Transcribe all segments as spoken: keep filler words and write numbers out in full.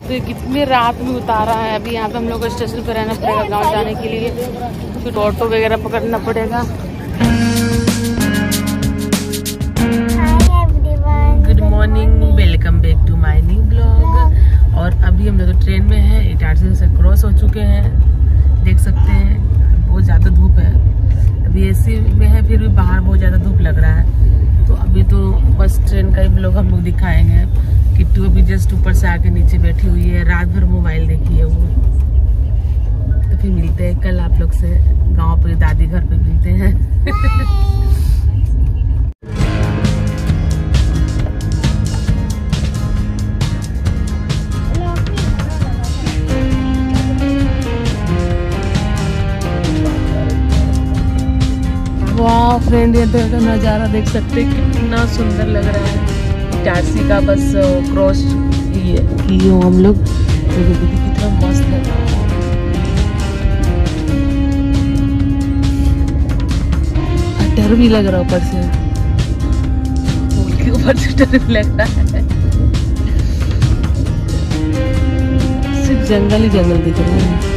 तो कितनी रात में उतारा है। अभी यहाँ पे हम लोग को स्टेशन पे रहना पड़ेगा गांव जाने के लिए, फिर ऑटो वगैरह पकड़ना पड़ेगा। Good morning, welcome back to my new blog. और अभी हम लोग ट्रेन में हैं, इटारसी से क्रॉस हो चुके हैं, देख सकते हैं बहुत ज़्यादा धूप है। अभी एसी में है, फिर भी बाहर बहुत ज़्यादा धूप लग रहा है। तो अभी तो बस ट्रेन का ही ब्लॉग हम लोग दिखाएंगे। किट्टू अभी जस्ट ऊपर से आके नीचे बैठी हुई है, रात भर मोबाइल देखी है वो। तो फिर मिलते हैं कल आप लोग से, गांव पे दादी घर पे मिलते हैं। वाह फ्रेंड, ये तो नज़ारा देख सकते हैं, कितना सुंदर लग रहा है। इटारसी का बस क्रॉस किए हो हम लोग, कितना मस्त है। डर भी लग रहा है ऊपर से, पुल के ऊपर से डर भी लग रहा है। सिर्फ जंगल ही जंगल दिख रहे हैं।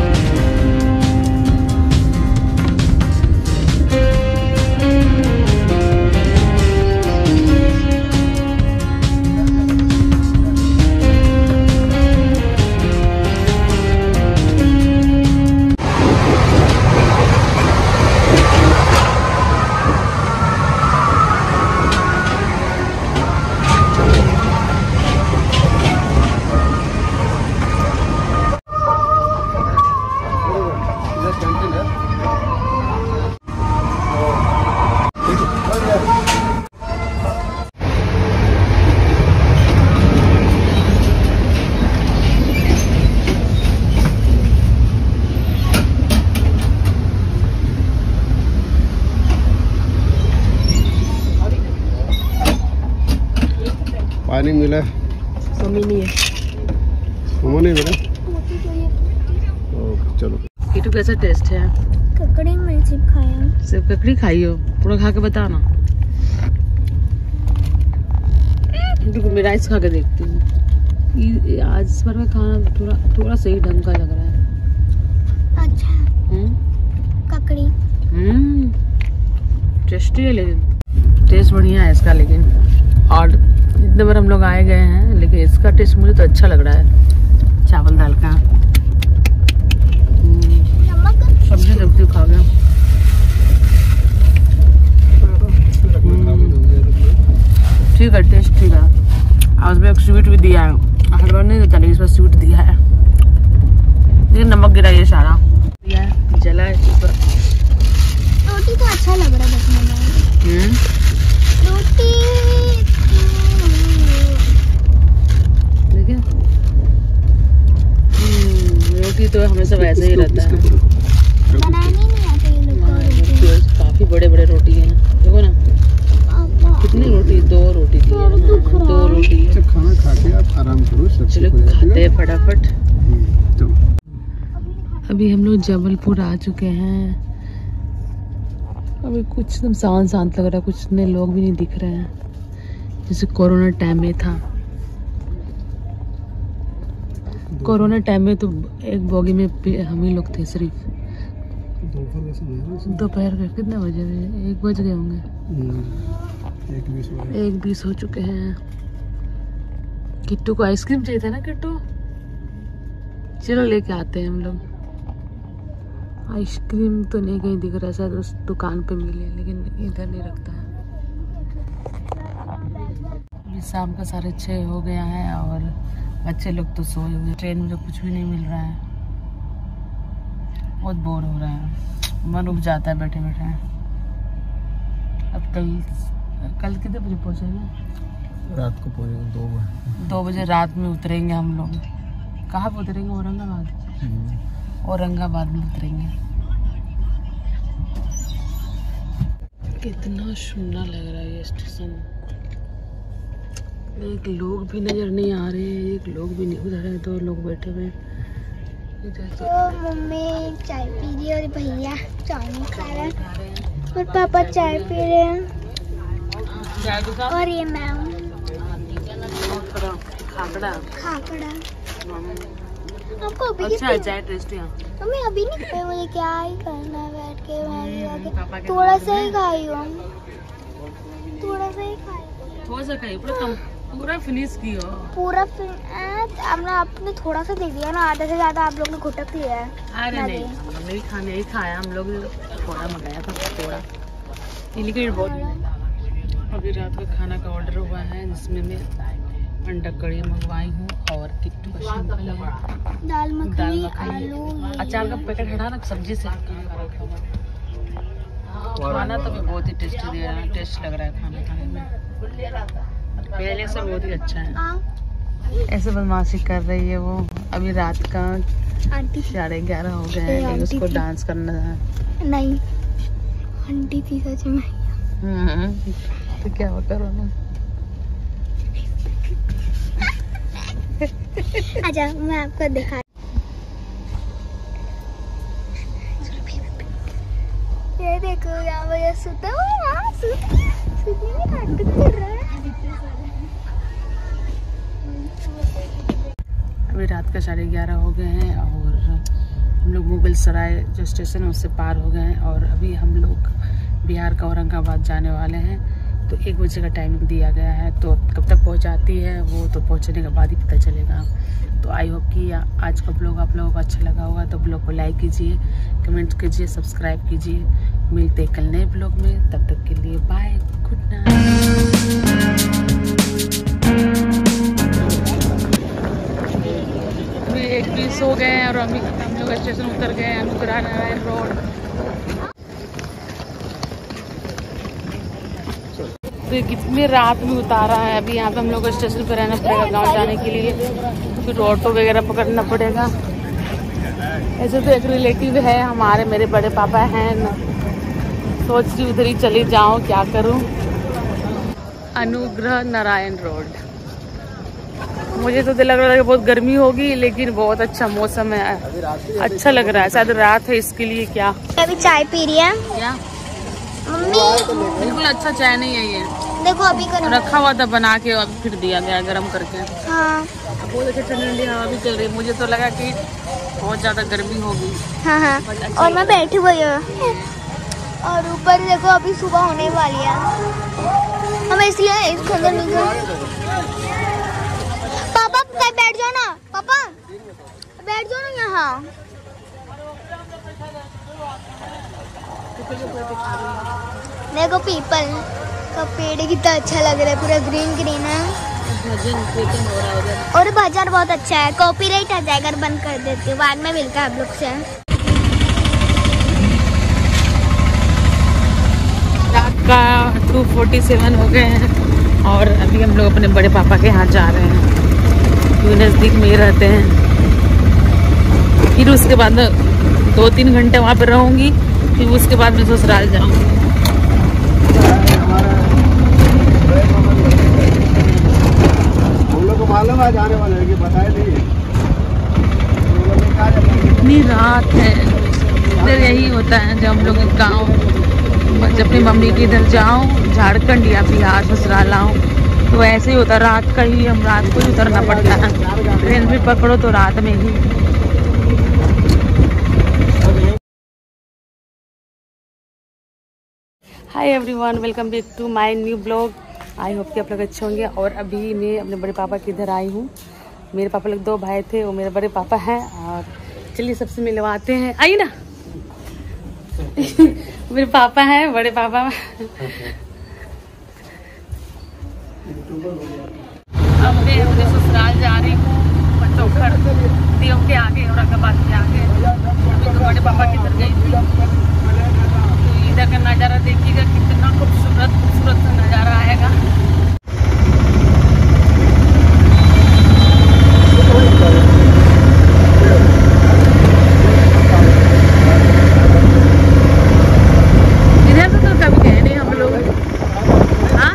पानी मिला, मम्मी नहीं है, मम्मी नहीं मिला। चलो किट्टू कैसा टेस्ट है? ककड़ी में सिर्फ खाया, सिर्फ ककड़ी खाई हो, पूरा खा के बताना। मैं राइस खा के देखती हूँ। आज पर का खाना थोड़ा थोड़ा सही ढंग का लग रहा है। अच्छा ककड़ी हम्म टेस्टी है, लेकिन टेस्ट बढ़िया है इसका। लेकिन और इतने बार हम लोग आए गए हैं, लेकिन इसका टेस्ट मुझे तो अच्छा लग रहा है, चावल दाल का। सब्जी सब्जी खा गया। ठीक है, टेस्ट ठीक है। और उसमें एक स्वीट भी दिया है, हर बार नहीं देता लेकिन इसमें स्वीट दिया है। लेकिन नमक गिरा ये सारा दिया है, जला है ऊपर। रोटी तो अच्छा लग रहा है देखने में। रोटी देखिए, रोटी तो हमेशा वैसे ही रहता है। बनानी नहीं आती ये लोग को रोटी। काफी बड़े बड़े रोटी हैं, देखो ना कितनी रोटी, दो रोटी दी है। हाँ, दो रोटी। खाना खा के आप आराम करो, चलो खाते हैं फटाफट। अभी हम लोग जबलपुर आ चुके हैं। अभी कुछ एकदम शांत शांत लग रहा है, कुछ नए लोग भी नहीं दिख रहे हैं जैसे कोरोना टाइम में था। कोरोना टाइम में तो एक बोगी में हम ही लोग थे सिर्फ। दोपहर के कितने बजे? एक बज गए होंगे, एक बीस हो चुके हैं। किट्टू को आइसक्रीम चाहिए था ना किट्टू, चलो लेके आते हैं हम लोग। आइसक्रीम तो नहीं कहीं दिख रहा है, शायद उस दुकान पे मिले, लेकिन इधर नहीं रखता है। अभी शाम का साढ़े छः हो गया है और बच्चे लोग तो सोए हुए। ट्रेन में तो कुछ भी नहीं मिल रहा है, बहुत बोर हो रहा है, मन रुक जाता है बैठे बैठे। अब कल कल कितने बजे पहुँचेंगे? रात को पहुँचेंगे दो बजे। दो बजे रात में उतरेंगे हम लोग। कहाँ पे उतरेंगे? औरंगाबाद। औरंगाबाद में उतरेंगे। कितना सुंदर लग रहा है ये स्टेशन। एक लोग भी नजर नहीं आ रहे, एक लोग भी नहीं, उधर है दो लोग बैठे हुए। तो मम्मी चाय पी रही है और भैया चाय नहीं खा रहे हैं और पापा चाय पी रहे हैं और ये मैं हूँ खाकड़ा खाकड़ा। आपको अभी अच्छा की- है चाय टेस्टी है। मम्मी अभी नहीं खाए, मुझे क्या ही करना है बैठ के मैगी पापा आके के थोड़ा साथ सा ही खाई हूँ, थोड़ा सा ही खाई थोड़ा सा खाइए, पूरा कम पूरा फिनिश की हो। पूरा फिर ए, हमने आपने थोड़ा सा दे दिया ना, आधे से ज्यादा आप लोग ने घुटक लिया है। अरे ना नहीं, दे। हम लोग नहीं खाने ही खाया, हम लोग थोड़ा मंगाया था थोड़ा, लिक्विड बहुत। अभी रात का खाना का ऑर्डर हुआ है जिसमें मैं अंडा कड़ी मंगवाई हूँ और किट्टू का सिंपल है दाल दाल मखनी, मखनी, आलू, ये- अचार का पैकेट हटा ना, सब्जी से खाना तो भी बहुत ही टेस्टी दे रहा है, टेस्ट लग रहा है खाना खाने में, पहले से बहुत ही अच्छा है। हाँ, ऐसे बदमाशी कर रही है वो। अभी रात का आंटी साढ़े ग्यारह हो गए ए, हैं, लेकिन आंटी उसको थी। डांस करना है। नहीं, आंटी थी सच में। हम्म, तो क्या वो करो ना। अच्छा मैं आपको दिखा, ये देखो यहाँ पर ये सुता हुआ है, यहाँ सुत गया, सुतने में नाटक कर रहा है। अभी रात का साढ़े ग्यारह हो गए हैं और हम लोग मुगल सराय जो स्टेशन है उससे पार हो गए हैं और अभी हम लोग बिहार का औरंगाबाद जाने वाले हैं। तो एक बजे का टाइमिंग दिया गया है, तो कब तक पहुंचाती है वो तो पहुंचने के बाद ही पता चलेगा। तो आई होप कि आज का ब्लॉग आप लोगों को अच्छा लगा होगा, तो ब्लॉग को लाइक कीजिए, कमेंट कीजिए, सब्सक्राइब कीजिए। मिलते हैं कल नए ब्लॉग में, तब तक के लिए बाय, गुड नाइट। अभी एक बीस हो गए हैं और अभी हम लोग स्टेशन उतर गए हैं, अनुग्रह नारायण रोड। तो कितनी रात में उतारा है, अभी यहाँ पे हम लोग को स्टेशन पे रहना पड़ेगा गांव जाने के लिए, फिर ऑटो वगैरह पकड़ना पड़ेगा। ऐसे तो एक रिलेटिव है हमारे, मेरे बड़े पापा हैं न, सोच रही उधर ही चली जाऊँ, क्या करूँ। अनुग्रह नारायण रोड। मुझे तो लग रहा है बहुत गर्मी होगी, लेकिन बहुत अच्छा मौसम है, अच्छा लग रहा है, शायद रात है इसके लिए। क्या अभी चाय पी रही है क्या मम्मी, बिल्कुल अच्छा चाय नहीं है ये, देखो अभी कर रखा हुआ था बना के और फिर दिया गया गरम करके। हाँ बहुत अच्छी ठंडी हवा भी चल रही है, मुझे तो लगा कि बहुत ज्यादा गर्मी होगी। हाँ हाँ, और मैं बैठी हुई हूँ और ऊपर देखो अभी सुबह होने वाली है, हम इसलिए इसके अंदर नहीं गए। पापा कहीं बैठ जाओ ना, पापा बैठ जाओ ना यहाँ। देखो पीपल का पेड़ कितना अच्छा लग रहा है, पूरा ग्रीन ग्रीन है भजन कीर्तन हो रहा है इधर। और भजन बहुत अच्छा है। कॉपीराइट आ जाएगा अगर बंद कर देती हूँ, बाद में मिलता है आप लोग से। रात का टू फोर्टी सेवन हो गए हैं और अभी हम लोग अपने बड़े पापा के यहाँ जा रहे हैं, जो नज़दीक में ही रहते हैं। फिर उसके बाद दो तीन घंटे वहाँ पे रहूँगी, फिर उसके बाद मैं ससुराल जाऊँगी। हम लोग को मालूम है जाने वाले हैं कि बताए नहीं। इतनी रात है इधर, यही होता है जब हम लोग गाँव, जब अपनी मम्मी के इधर जाओ, झारखंड या बिहार ससुराल आओ, तो ऐसे ही होता है, रात का ही, हम रात को ही उतरना पड़ता है। ट्रेन भी पकड़ो तो रात में ही। Hi everyone, welcome back to my new blog. I hope कि आप लोग अच्छे होंगे। और अभी मैं अपने बड़े पापा के इधर आई हूँ। मेरे पापा लोग दो भाई थे, वो मेरे बड़े पापा हैं। और चलिए सबसे मिलवाते हैं, आइए ना। मेरे पापा हैं, बड़े पापा। अब मैं अपने ससुराल जा रही हूँ, चौखड़ देव के आगे, औरंगाबाद के आगे। अभी तो बड़े पापा की इधर गई थी, तो इधर का नज़ारा देखिएगा, कितना खूबसूरत खूबसूरत सा नज़ारा आएगा। इधर तो कभी गए नहीं हम लोग। हाँ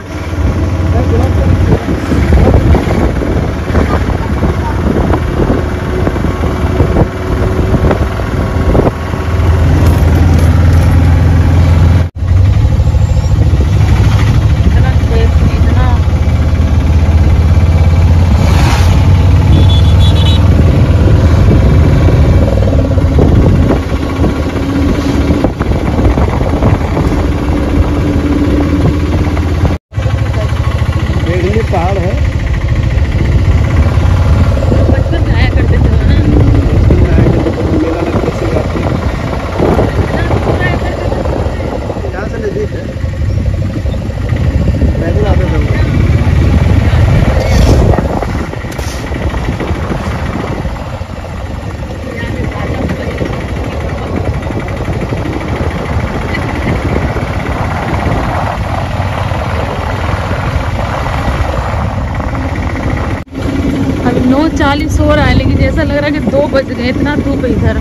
चालीस हो रहा है, लेकिन ऐसा लग रहा है कि दो बज गए, इतना धूप है इधर।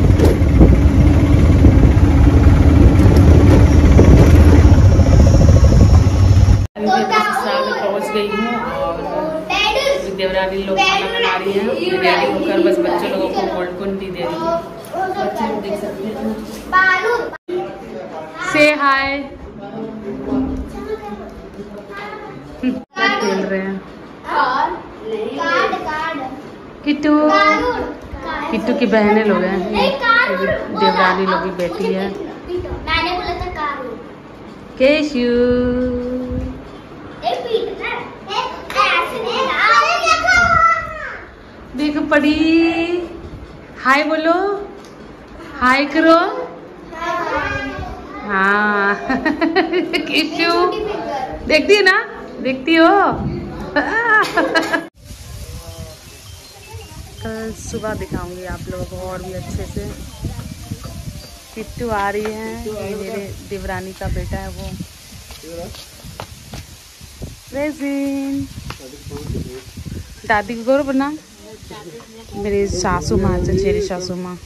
पहुंच गई हूँ और देवरानी लोग खाना बना रही है। रेडी होकर बस बच्चे लोगों को कोल्ड कॉर्न टी दे रही हूँ। बच्चे लोग देख सकते हैं। से हाय खेल रहे हैं। किट्टू किट्टू की बहनें लोग हैं, देवरानी लोग भी बैठी है। केशु देखो पड़ी, हाय बोलो, हाय करो। हाँ केशु देखती है ना, देखती हो। कल सुबह दिखाऊंगी आप लोगों को और भी अच्छे से। किट्टू आ रही है, ये मेरे देवरानी का बेटा है वो। रेजिन दादी को करो बना, मेरी सासू माँ, चचेरी सासू माँ।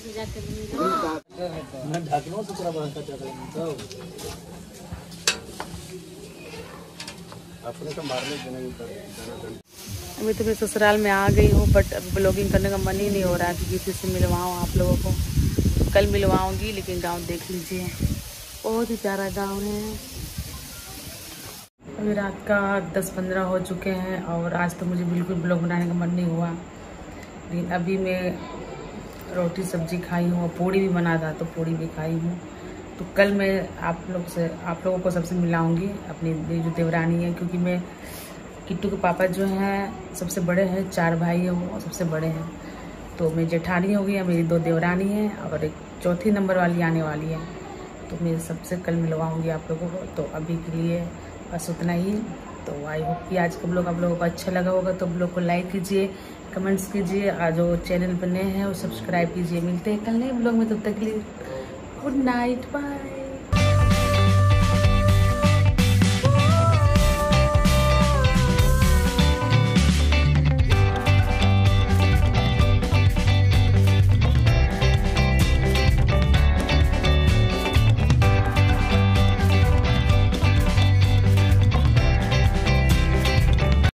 अभी तो मैं ससुराल में आ गई हूँ, बट अभी ब्लॉगिंग करने का मन ही नहीं हो रहा है कि किसी से मिलवाऊँ आप लोगों को। कल मिलवाऊँगी, लेकिन गांव देख लीजिए, बहुत ही प्यारा गांव है। अभी रात का दस पंद्रह हो चुके हैं और आज तो मुझे बिल्कुल ब्लॉग बनाने का मन नहीं हुआ, लेकिन अभी मैं रोटी सब्जी खाई हूँ और पूड़ी भी बना था तो पूड़ी भी खाई हूँ। तो कल मैं आप लोग से आप लोगों को सबसे मिलाऊंगी, अपनी जो देवरानी है, क्योंकि मैं किट्टू के पापा जो हैं सबसे बड़े हैं, चार भाई हैं वो सबसे बड़े हैं। तो मैं जेठानी हो गई है, मेरी दो देवरानी हैं और एक चौथी नंबर वाली आने वाली है। तो मैं सबसे कल मिलवाऊंगी आप लोगों को। तो अभी के लिए बस उतना ही। तो आई होप कि आज का ब्लॉग आप लोगों को अच्छा लगा होगा। तो ब्लॉग को लाइक कीजिए, कमेंट्स कीजिए और जो चैनल पर नए हैं वो सब्सक्राइब कीजिए। मिलते हैं कल नए ब्लॉग में, तब तक के लिए गुड नाइट, बाय।